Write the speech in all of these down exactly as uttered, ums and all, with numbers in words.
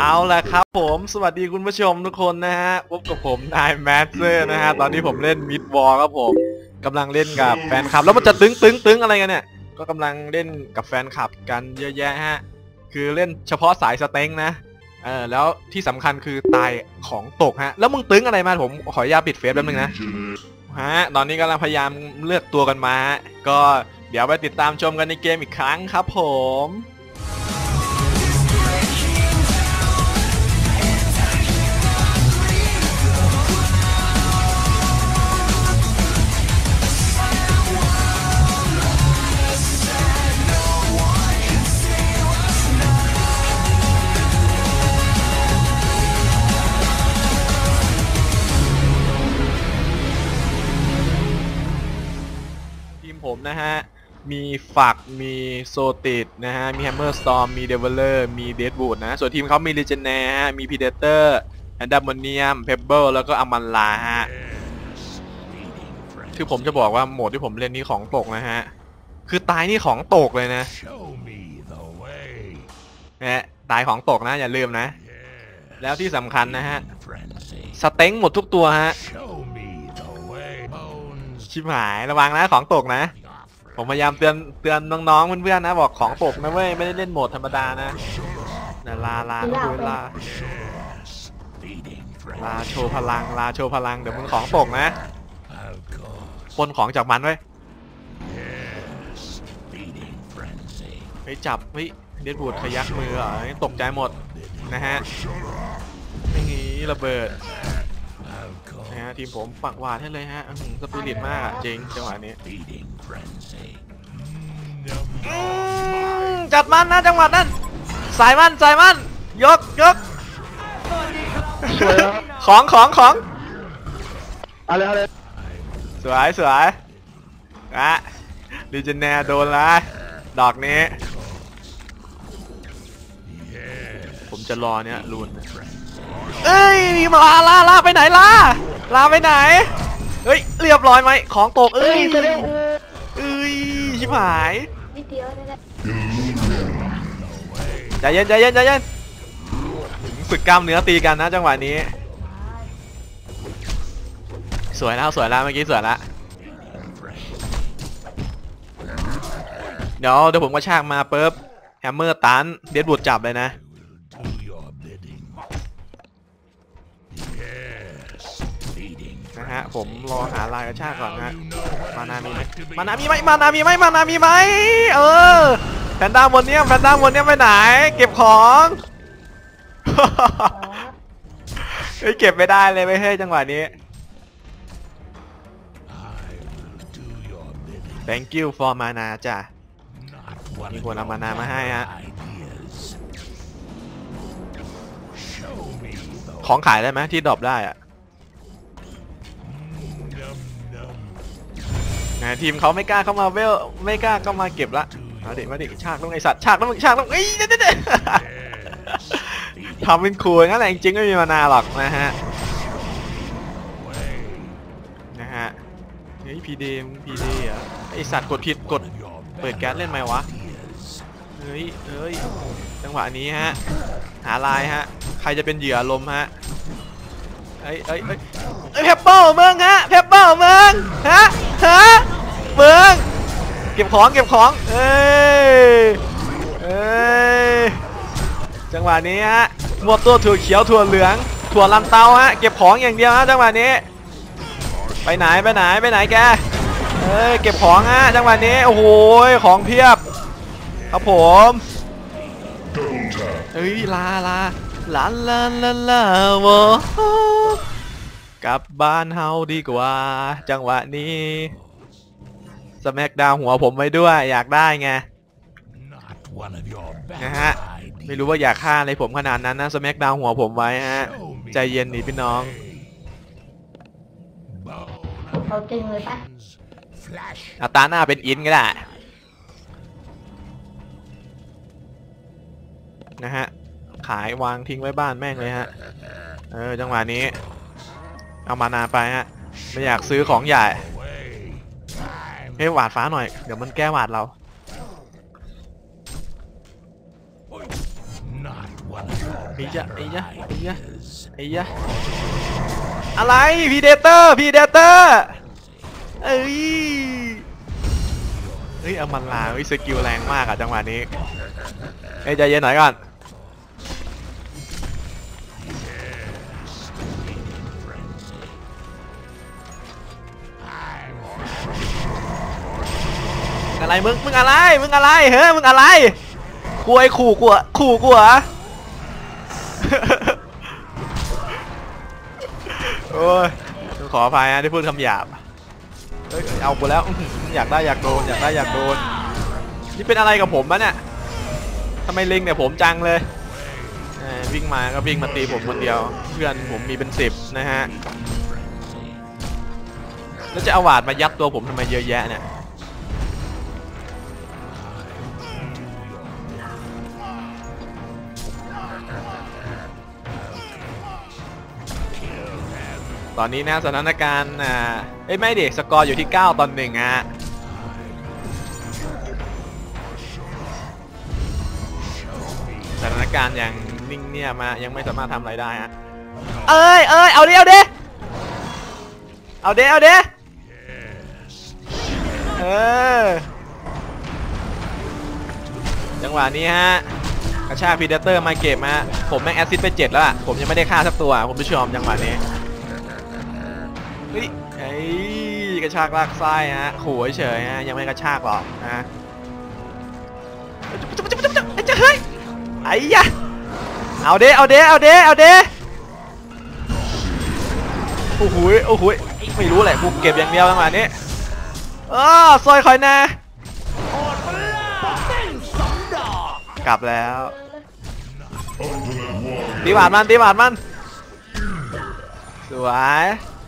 เอาละครับผมสวัสดีคุณผู้ชมทุกคนนะฮะพบกับผมนายแมสเซอร์นะฮะตอนนี้ผมเล่นมิดวอลครับผมกำลังเล่นกับแฟนคลับแล้วมันจะตึ้งตึ้งตึ้งอะไรกันเนี่ยก็กำลังเล่นกับแฟนคลับกันเยอะแยะฮะคือเล่นเฉพาะสายสเต็งนะเออแล้วที่สำคัญคือตายของตกฮะแล้วมึงตึ้งอะไรมาผมขออนุญาตปิดเฟซแป๊บนึงนะฮะตอนนี้กำลังพยายามเลือกตัวกันมาก็เดี๋ยวไปติดตามชมกันในเกมอีกครั้งครับผมผมนะฮะมีฝักมีโซติดนะฮะมีแฮมเมอร์สตอร์มมีเดเวลเลอร์มีเดดบูดนะส่วนทีมเขามีลีเจนแนร์ฮะมีพีเดเตอร์แอนดามเนียมเพเบิลแล้วก็อามันลาฮะคือผมจะบอกว่าโหมดที่ผมเล่นนี่ของตกนะฮะคือตายนี่ของตกเลยนะนะตายของตกนะอย่าลืมนะแล้วที่สำคัญนะฮะสเต็งหมดทุกตัวฮะชิบหายระวังนะของตกนะผมพยายามเตือนเตือนน้องๆเพื่อนๆนะบอกของตกนะเว้ยไม่ได้เล่นโหมดธรรมดานะนะลาลาดูลาลาโชว์พลังลาโชว์พลังเดี๋ยวมึงของตกนะปนของจากมันไว้ไปจับเฮ้ยเดดบูดขยักมือเหรอตกใจหมดนะฮะไม่งี้ระเบิดนะฮะทีมผมปักหวาดให้เลยฮะสปิริตมากจริงจังหวะนี้จัดมันนะจังหวะนั้นสายมันสายมันยกยกของของของอะไรอะไรสวยสวยอะดิจิเนียโดนละดอกนี้ผมจะรอเนี่ยลูนเอ้ยมาลาลาลาไปไหนล่ะลาไปไหนเฮ้ยเรียบร้อยไหมของตกเอ้ยเอ้ยชิบหายใจเย็นใจเย็นใจเย็นฝึกกล้ามเนื้อตีกันนะจังหวะนี้สวยแล้วสวยแล้วเมื่อกี้สวยแล้วเดี๋ยวเดี๋ยวผมก็ชากมาเปิ๊บแฮมเมอร์ตันเดดบูดจับเลยนะนะฮะผมรอหาลายกระชากก่อนฮะมานามีไหมมานามีไหมมานามีไหมมานามีไหมเออแพนด้าบนเนี้ยแพนด้าบนเนี้ยไปไหนเก็บของเฮ้ยเก็บไม่ได้เลยไม่ให้จังหวะนี้ thank you for มานาจ้ะมีคนเอามานามาให้ฮะของขายได้ไหมที่ดรอปได้อะนะทีมเขาไม่กล้าเข้ามาเวลไม่กล้าเข้ามาเก็บละมาดิมาดิฉากต้องไอสัตว์ฉากต้องฉากต้องเอ้ยเด็ดเด็ดทำเป็นคูลงั้นแหละจริงๆไม่มีมานาหรอกนะฮะนะฮะเฮ้ยพีเดมพีเดอ่ะไอสัตว์กดผิดกดเปิดแก๊สเล่นไหมวะเฮ้ยเฮ้ยจังหวะนี้ฮะหาลายฮะใครจะเป็นเหยื่อลมฮะเอ้ยเอ้ยเอ้ยเพปเปิลเมืองฮะเพปเปิลเมืองฮะฮะเมืองเก็บของเก็บของเอ้ยเอ้ยจังหวะนี้ฮะหมดตัวถั่วเขียวถั่วเหลืองถั่วลันเตาฮะเก็บของอย่างเดียวฮะจังหวะนี้ไปไหนไปไหนไปไหนแกเอ้ยเก็บของฮะจังหวะนี้โอ้โหของเพียบครับผมเอ้ยลาลาลาลาลาลาวะกลับบ้านเฮาดีกว่าจังหวะนี้สแมกดาวหัวผมไว้ด้วยอยากได้ไงนะฮะไม่รู้ว่าอยากฆ่าอะไรผมขนาดนั้นนะสแมกดาวหัวผมไว้ฮะใจเย็นนี่พี่น้องเขาจริงเลยปะอาตาหน้าเป็นอินก็ได้นะฮะขายวางทิ้งไว้บ้านแม่งเลยฮะเออจังหวะนี้เอามานาไปฮะไม่อยากซื้อของใหญ่ให้หวาดฟ้าหน่อยเดี๋ยวมันแก้หวาดเราไอ้ยะไอ้ยะไอ้ยะไอ้ยะอะไรพีเดเตอร์พีเดเตอร์เอ้ยเฮ้ยเอามันลาเฮ้ยสกิลแรงมากอะจังหวะนี้เอ้ยใจเย็นหน่อยก่อนอะไรมึงมึงอะไรมึงอะไรเฮ้ยมึงอะไรกลัวไอ้ขู่กลัวขู่กลัวโอ้ยขออภัยนะที่พูดคำหยาบเฮ้ยเอากูแล้วอยากได้อยากโดนอยากได้อยากโดนนี่เป็นอะไรกับผมวะเนี่ยทำไมลิงเนี่ยผมจังเลยวิ่งมาก็วิ่งมาตีผมคนเดียวเพื่อนผมมีเป็นสิบนะฮะแล้วจะเอาหวาดมายัดตัวผมทำไมเยอะแยะเนี่ยตอนนี้นะสถานการณ์อ่าเอ้ยไม่ดิสกอร์อยู่ที่เก้าตอนหนึ่งอ่ะสถานการณ์อย่างนิ่งเงียบมายังไม่สามารถทำอะไรได้ฮะเอ้ยเอ้ยเอาดิเอาดิเอาดิเอาดิเออจังหวะนี้ฮะกระชากพีเดเตอร์มาเก็บมาผมแม่งแอสซิสต์ไปเจ็ดแล้วอ่ะผมยังไม่ได้ฆ่าสักตัวผมผู้ชมจังหวะนี้เฮ้ยไอ้กระชากลากไส้ฮะขู่เฉยฮะยังไม่กระชากหรอกนะจะเฮ้ยไอ้ยะเอาเด้เอาเด้เอาเด้เอาเด้โอ้โหโอ้โหไม่รู้แหละกูเก็บอย่างเดียวจังหวะนี้เออซอยคอยนะกลับแล้วตีบาดมันตีบาดมันสวย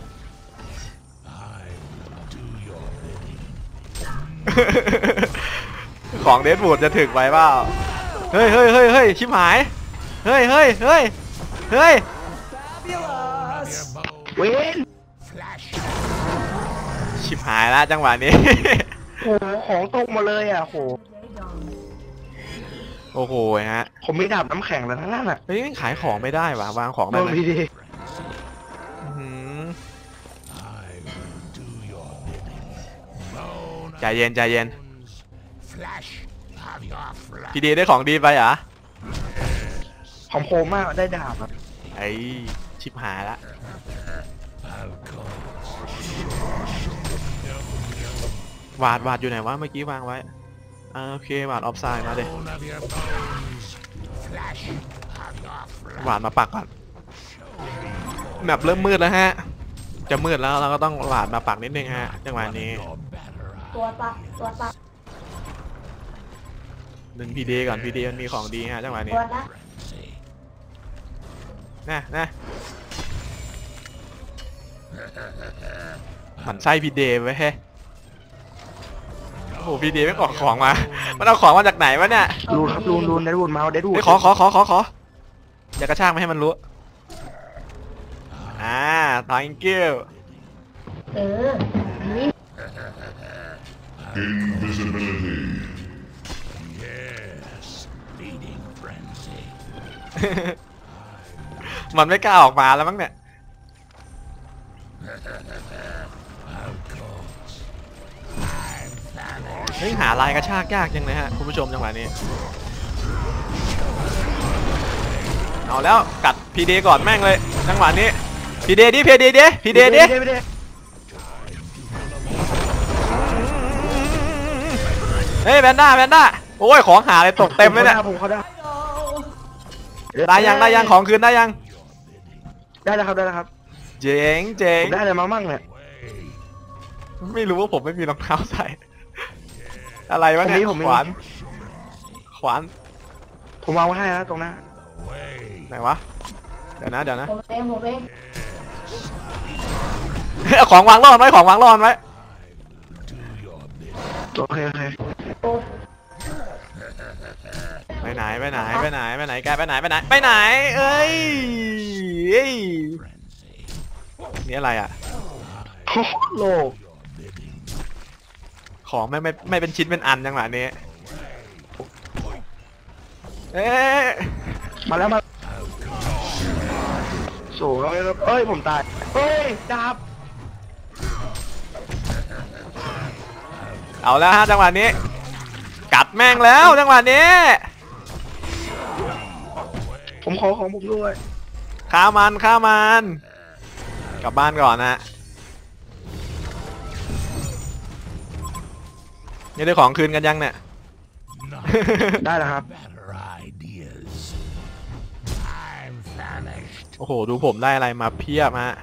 ของเดดบูดจะถึกไปเปล่าเฮ้ยเฮ้ยเฮ้ยเฮ้ยชิบหายเฮ้ยเฮ้ยเฮ้ยเฮ้ยเวนชิบหายแล้วจังหวะนี้โอ้โหของตกมาเลยอ่ะโหโอ้โหฮะผมมีดาบน้ำแข็งแล้วนั่นน่ะเฮ้ยขายของไม่ได้วะวางของได้ไหมใจเย็นใจเย็นพี่ดีได้ของดีไปเหรอของโคมากได้ดาบอ่ะไอ้ชิบหายละวาดวาดอยู่ไหนวะเมื่อกี้วางไว้โอเควาดออฟไซด์มาเลย หวานมาปักก่อนแมปเริ่มมืดแล้วฮะจะมืดแล้วเราก็ต้องหวานมาปักนิดนึงฮะจังหวะนี้ตัวปักตัวปักหนึ่งพีดีก่อนพีดีมันมีของดีฮะจังหวะนี้นะนะมันใช่พีดีไว้เฮ้โอ้โหพีดีไม่ออกของมามันเอาของมาจากไหนวะเนี่ยรูนครับรูนรูนเดดวูดมาเดดวูดขอขอขอขอขออย่ากระชากไม่ให้มันรู้อ่า thank you เออนี่ Invisibility yes feeding frenzy มันไม่กล้าออกมาแล้วมั้งเนี่ยเฮ้ยหาลายกระชากยากจังเลยฮะคุณผู้ชมจังหวะนี้เอาแล้วกัดพีเดก่อนแม่งเลยจังหวะนี้พีเดดิพีเดดิพีเดดิเฮ้ยแพนด้าแพนด้าโอ้ยของหาเลยตกเต็มเลยเนี่ยได้ยังได้ยังของคืนได้ยังได้แล้วครับได้แล้วครับเจ๋งเจ๋งได้เลยมามั่งเนี่ยไม่รู้ว่าผมไม่มีรองเท้าใส่อะไรวะเนี่ยขวานขวานผมวางไว้ให้นะตรงหน้าไหนวะเดี๋ยวนะเดี๋ยวนะผมเองผมเองเอาของวางรอดไว้ของวางรอดไว้โอเคโอเคไปไหนไปไหนไปไหนไปไหนแกไปไหนไปไหนไปไหนเอ้ยนี่อะไรอ่ะโลของไม่ไม่ไม่เป็นชิ้นเป็นอันจังหวะนี้เอ๊ะมาแล้วมาสวยครับเอ้ยผมตายเฮ้ยดาบเอาแล้วฮะจังหวะนี้กัดแม่งแล้วจังหวะนี้ผมขอของผมด้วยฆ่ามันฆ่ามันกลับบ้านก่อนนะนี่ได้ของคืนกันยังเนี่ยได้แล้วครับโอ้โหดูผมได้อะไรมาเพียบฮะ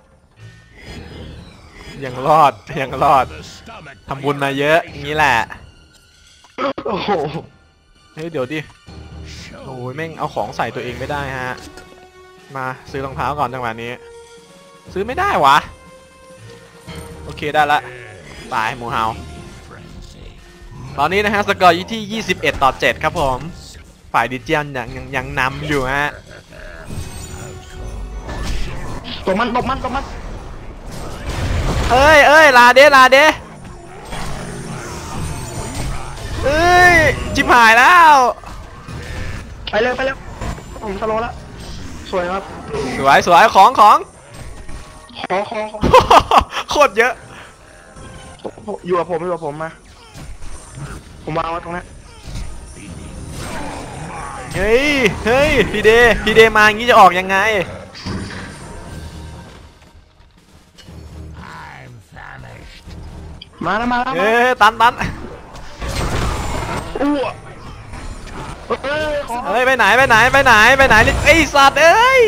ยังรอดยังรอดทำบุญมาเยอะอย่างนี้แหละโอ้โหเฮ้ยเดี๋ยวดิโอ้ยแม่งเอาของใส่ตัวเองไม่ได้ฮะมาซื้อรองเท้าก่อนจังหวะนี้ซื้อไม่ได้วะโอเคได้ละตายหมูเฮาตอนนี้นะฮะสกอร์อยู่ที่ยี่สิบเอ็ดต่อเจ็ดครับผมฝ่ายดิจิอันยังยังยังนำอยู่ฮะตบมันตบมันตบมันเอ้ยเอ้ยลาเดลาเดเอ้ยจิบหายแล้วไปเลยไปเลยผมสโลว์แล้วสวยครับสวยสวยของของขอขอขอโคตรเยอะอยู่กับผมอยู่กับผมมาผมวางไว้ตรงนี้เฮ้ยเฮ้ยพี่เดพี่เดมาอย่างนี้จะออกยังไงมาแล้วมาแล้วเอ้ยตันตันอ้วเอ้ยขอเฮ้ยไปไหนไปไหนไปไหนไปไหนไอ้สัตว์เอ้ย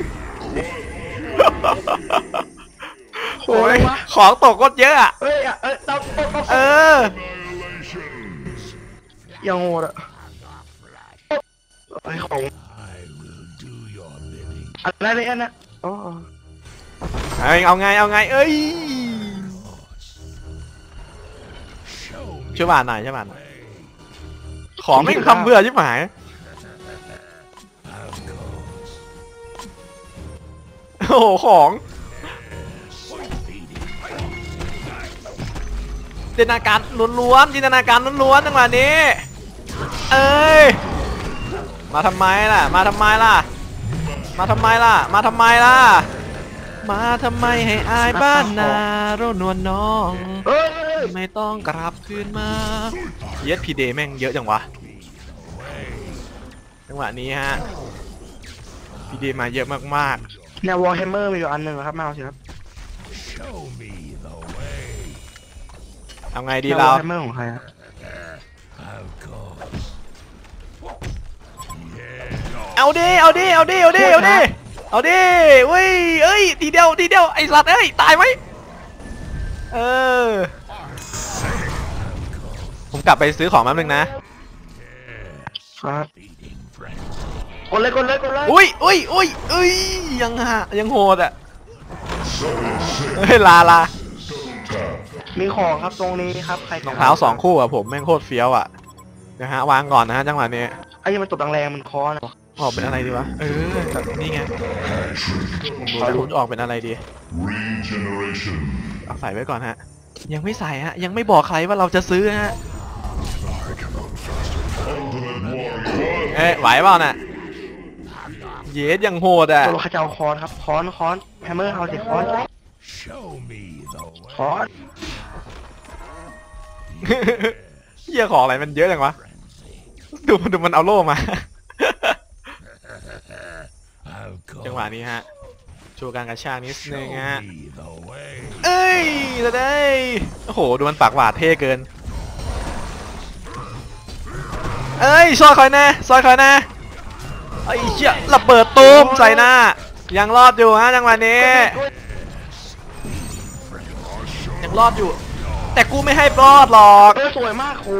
โอ้ยของตกก็เยอะอะเอ้ยเอ้ยตบตบตบเออยังโหดอ่ะไอ้ของอะไรเนี่ยอันน่ะอ๋อเอาเอาไงเอาไงเอ้ยช่วยบานหน่อยช่วยบานหน่อยของไม่ทำเบื่อชิบหายโอ้โหของจินตนาการล้วนๆจินตนาการล้วนๆจังหวะนี้เอ้ยมาทำไมล่ะมาทำไมล่ะมาทำไมล่ะมาทำไมล่ะมาทำไมให้อายบ้านนาโรนวลน้องเอ้ยไม่ต้องกลับคืนมาเย็ดพีเดแม่งเยอะจังวะจังหวะนี้ฮะพีเดมาเยอะมากแนววอลแฮมเมอร์มีอยู่อันหนึ่งครับมาเอาสิครับๆเอาไงดีแนววเราอลแฮมเมอร์ของใครครับเอาดิเอาดิเอาดิเอาดิเอาดิเอาดิเว้ยเอ้ยทีเดียวทีเดียวไอ้สัตว์เอ้ยตายไหมเออผมกลับไปซื้อของแป๊บนึงนะครับกดเลยกดเลยกดเลยอุ้ยอุ้ยอุ้ยอุ้ยยังฮะยังโหดอ่ะเฮ้ยลาลามีของครับตรงนี้ครับใครรองเท้าสองคู่อะผมแม่งโคตรเฟี้ยวอะนะฮะวางก่อนนะฮะจังหวะนี้ไอ้ที่มันตบแรงๆมันคอนะออกเป็นอะไรดีวะเออแบบนี่ไงผมดูแล้วผมจะออกเป็นอะไรดี Regeneration. เอาใส่ไว้ก่อนฮะยังไม่ใส่ฮะยังไม่บอกใครว่าเราจะซื้อฮะ Ultimate warrior. เอ๊ะไหวเปล่าน่ะเยสยังโหดอะตัวเขาจะเอาคอนครับคอนคอนแฮมเมอร์เอาสิคอนคอนเหี้ยของอะไรมันเยอะจังวะดูมันดูมันเอาโล่มาจังหวะนี้ฮะโชว์การกระชากนิดนึงฮะเอ้ยจะได้โอ้โหดูมันปากหวาดเท่เกินเอ้ยซอยคอยแน่ซอยคอยแน่ไอ้เชี่ยระเบิดตูมใส่หน้ายังรอดอยู่ฮะจังหวะนี้ยังรอดอยู่แต่กูไม่ให้รอดหรอกเออสวยมากโอ้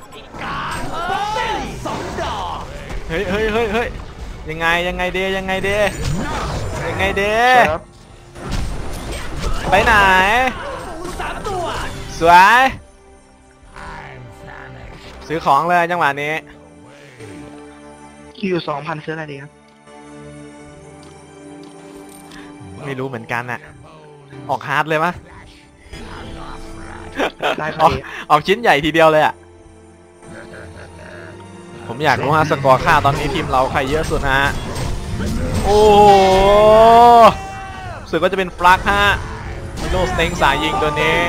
เฮ้ยเฮ้ยเฮ้ยเฮ้ยยังไงยังไงเดยังไงเดยังไงเดสวยครับไปไหนสวยซื้อของเลยจังหวะนี้อยู่สองพันซื้ออะไรดีครับไม่รู้เหมือนกันอะออกฮาร์ดเลยปะได้คอรัอบ กออกชิ้นใหญ่ทีเดียวเลยอะผมอยากรู้ว่าสกอร์ค่าตอนนี้ทีมเราใครเยอะสุดนะฮะโอ้สึกว่าจะเป็นฟลักฮะมิโลสเต็งสายยิงตัวนี้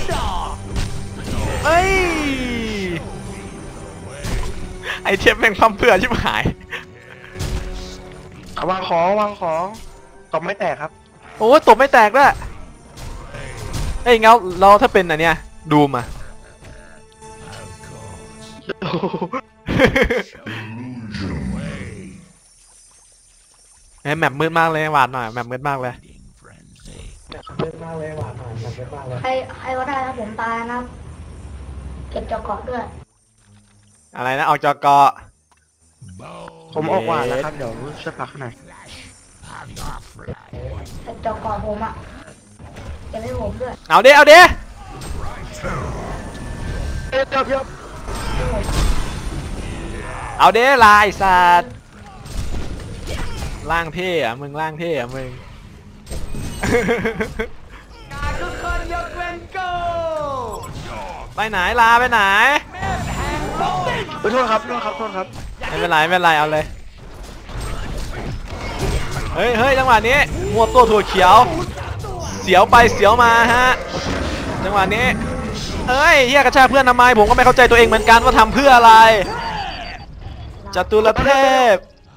เอ้ยไอเทมแม่งพั่มเพื่อชิบหายวางของวางของตบไม่แตกครับโอ้ยตบไม่แตกด้วยเอ้ยเงาเราถ้าเป็นอันเนี้ยดูมา เฮ้ยแมปมืดมากเลยหวานหน่อยแมปมืดมากเลยใครใครก็ได้นะผมตายนะเก็บจอเกาะด้วยอะไรนะออกจอกอผมออกหวานนะครับเดี๋ยวช่วยพักหน่อยเก็บจอเกาะผมอ่ะเก็บให้ผมด้วยเอาดิเอาดิเอ๊ะยับยับเอาดิลายสัตว์ล่างเท่อะมึงล่างเท่อะมึง ไปไหนลาไปไหนขอโทษครับโทษครับโทษครับไม่เป็นไรไม่เป็นไรเอาเลยเฮ้ยเฮ้ยจังหวะนี้มัวตัวถั่วเขียวเสียวไปเสียวมาฮะจังหวะนี้เอ้ยเฮียกระชากเพื่อนทำไมผมก็ไม่เข้าใจตัวเองเหมือนกันว่าทำเพื่ออะไรจตุรเทพ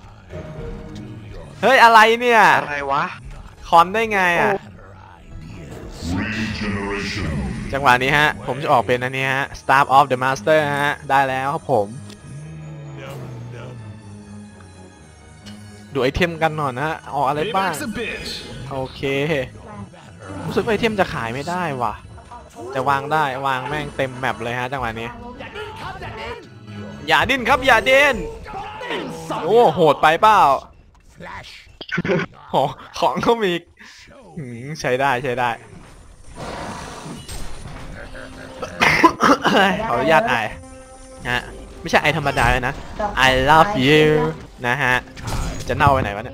เฮ้ยอะไรเนี่ยอะไรวะคอนได้ไงอ่ะ Regeneration. จังหวะนี้ฮะผมจะออกเป็นอันนี้ฮะ Staff of the Master ฮะได้แล้วครับผมดูไอเทมกันหน่อยนะฮะออกอะไรบ้างโอเครู้สึกว่าไอเทมจะขายไม่ได้ว่ะจะวางได้วางแม่งเต็มแมปเลยฮะจังหวะนี้อย่าดิ้นครับอย่าดิ้นโอ้โหดไปเปล่าโหของเขามีหืมใช้ได้ใช้ได้ขออนุญาตไอฮะไม่ใช่ไอธรรมดาเลยนะ I love you นะฮะจะเน่าไปไหนวะเนี่ย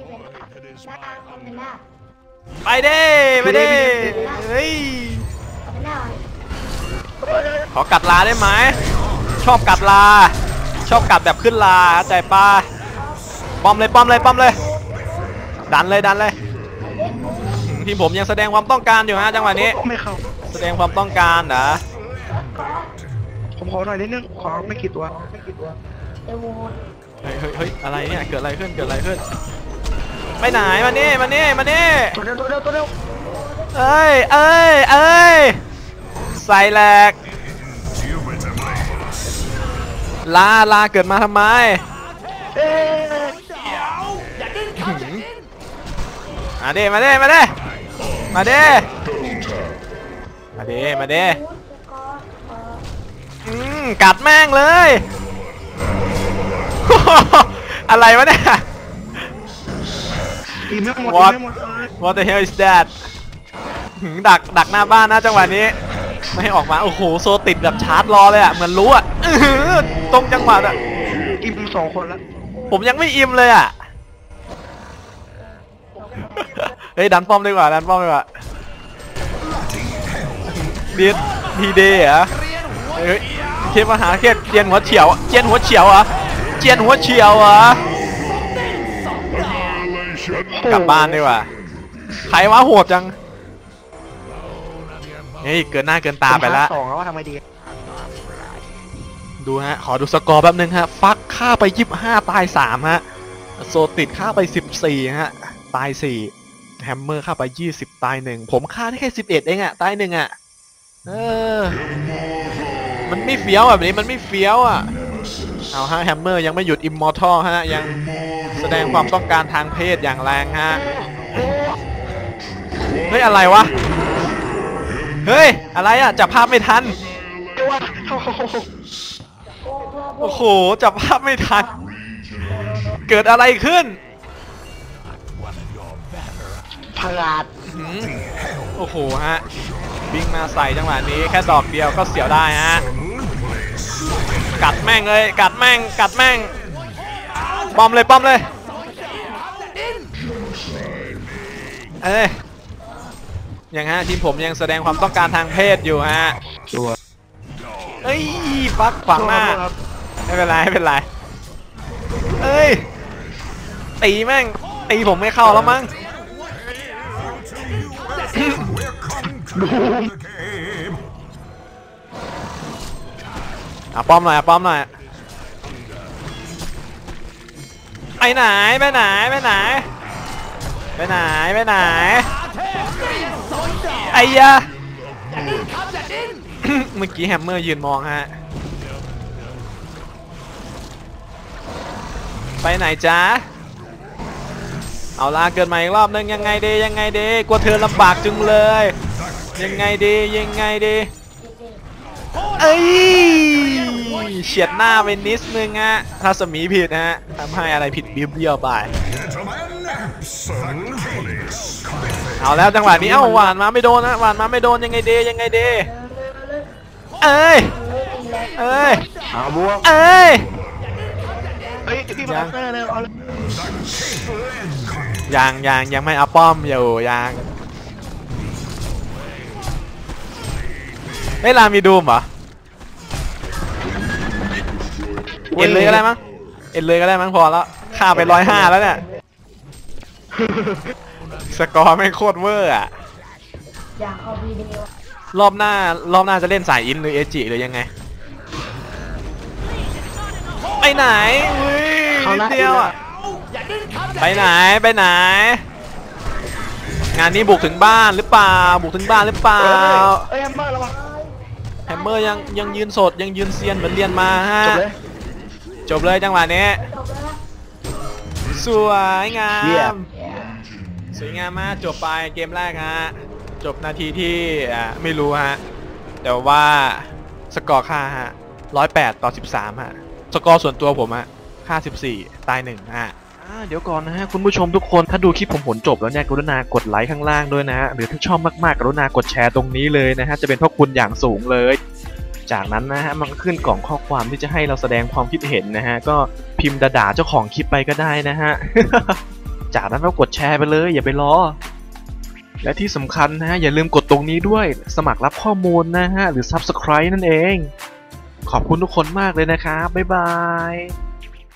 ไปเด้ไปเด้เฮ้ยขอกัดลาได้ไหมชอบกัดลาชอบกัดแบบขึ้นลาใจป้าป้อมเลยป้อมเลยป้อมเลยดันเลยดันเลยทีมผมยังแสดงความต้องการอยู่ฮะจังหวะนี้ไม่เข้าแสดงความต้องการนะผมขอหน่อยนิดนึงขอไม่กี่ตัวไม่กี่ตัวเดวูดเฮ้ยเฮ้ยเฮ้ยอะไรเนี่ยเกิดอะไรขึ้นเกิดอะไรขึ้นไปไหนมานี่มานี่มานี่ตัวเดียวตัวเดียวตัวเดียวเอ้ยเอ้ยเอ้ยใส่แหลกลาลาเกิดมาทำไมเอ๊ะมาเด้มาเด้มาเด้มาเด้มาเด้มาเด้อืมกัดแม่งเลย อะไรวะเนี่ยอีไม่หมด What? อีไม่หมดเลย What the hell is that หืมดักดักหน้าบ้านนะจังหวะนี้ไม่ให้ออกมาโอ้โหโซติดแบบชาร์จรอเลยอ่ะเหมือนรู้อ่ะอื้อหือตรงจังหวะอ่ะอิ่มสองคนแล้วผมยังไม่อิ่มเลยอ่ะ เฮ้ยดันป้อมดีกว่าดันป้อมดีกว่าดีดีเดย์เหรอเฮ้ยเทพมหาเทพเจียนหัวเฉียวเจียนหัวเฉียวเหรอเจียนหัวเฉียวเหรอกลับบ้านดีกว่าใครวะโหดจังเฮ้ยเกินหน้าเกินตาไปแล้วสองแล้วว่าทำไมดีดูฮะขอดูสกอร์แป๊บนึงฮะฟักฆ่าไปยี่สิบห้าตายสามฮะโซติดฆ่าไปสิบสี่ฮะตายสี่แฮมเมอร์ฆ่าไปยี่สิบตายหนึ่งผมฆ่าได้แค่สิบเอ็ดเองอะตายหนึ่งอะเออมันไม่เฟี้ยวแบบนี้มันไม่เฟี้ยวอะเอาฮะแฮมเมอร์ยังไม่หยุดอิมมอร์ทัลฮะยังแสดงความต้องการทางเพศอย่างแรงฮะเฮ้ยอะไรวะเฮ้ยอะไรอะจับภาพไม่ทันโอ้โหจับภาพไม่ทันเกิดอะไรขึ้นพลาดโอ้โหฮะวิ่งมาใส่จังหวะนี้แค่ดอกเดียวก็เสียวได้ฮะกัดแม่งเลยกัดแม่งกัดแม่งป้อมเลยป้อมเลยเอ้ยยังฮะทีมผมยังแสดงความต้องการทางเพศอยู่ฮะตัวเอ้ยฟักขวางหน้าไม่เป็นไรไม่เป็นไรเอ้ยตีแม่งตีผมไม่เข้าแล้วมั้งดูอ่ะป้อมหน่อยอ่ะป้อมหน่อยไปไหนไปไหนไปไหนไปไหนไปไหนไอ้ยะ เมื่อกี้แฮมเมอร์ยืนมองฮะไปไหนจ๊ะเอาล่ะเกิดใหม่อีกรอบนึงยังไงดียังไงดีกลัวเธอลำบากจึงเลยยังไงดียังไงดีเอ้ยเฉียดหน้าไปนิดนึงฮะถ้าสมีผิดฮะทำให้อะไรผิดเบี้ยวๆไปเอาแล้วจังหวะนี้เอ้าหวานมาไม่โดนนะหวานมาไม่โดนยังไงดียังไงดีเอ้ยเอ้ยเอาบวกเอ้ยเฮ้ยพี่มาเตอร์เลยเอาเลยยังยังยังไม่อัพป้อมอยู่ยังเฮ้ยลามีดูมเหรอเอ็นเลยก็ได้มั้งเอ็นเลยก็ได้มั้งพอแล้วฆ่าไปร้อยห้าแล้วเนี่ยสกอร์แม่งโคตรเวอร์อะอยากเอาวีดีโอรอบหน้ารอบหน้าจะเล่นสายอินหรือเอจิหรือยังไงไปไหนอุ้ยนิดเดียวอะไปไหนไปไหนงานนี้บุกถึงบ้านหรือเปล่าบุกถึงบ้านหรือเปล่าเอ้ยแฮมเมอร์ระวังแฮมเมอร์ยังยังยืนสดยังยืนเซียนเหมือนเรียนมาฮะจบเลยจบเลยจังหวะนี้จบแล้วนะสวยงาเยี่ยมมสวยงามมากจบไปเกมแรกฮะจบนาทีที่อ่าไม่รู้ฮะแต่ว่าสกอร์ค่าฮะร้อยแปดต่อสิบสามฮะสกอร์ส่วนตัวผมฮะค่าสิบสี่ตายหนึ่งฮะอ่าเดี๋ยวก่อนนะฮะคุณผู้ชมทุกคนถ้าดูคลิปผมผลจบแล้วเนี่ยกรุณากดไลค์ข้างล่างด้วยนะฮะหรือถ้าชอบมากๆกรุณากดแชร์ตรงนี้เลยนะฮะจะเป็นพวกคุณอย่างสูงเลย จากนั้นนะฮะมันก็ขึ้นกล่องข้อความที่จะให้เราแสดงความคิดเห็นนะฮะก็พิมพ์ด่าๆเจ้าของคลิปไปก็ได้นะฮะ จากนั้นก็กดแชร์ไปเลยอย่าไปรอและที่สำคัญนะฮะอย่าลืมกดตรงนี้ด้วยสมัครรับข้อมูลนะฮะหรือ ซับสไครบ์ นั่นเองขอบคุณทุกคนมากเลยนะครับบ๊ายบาย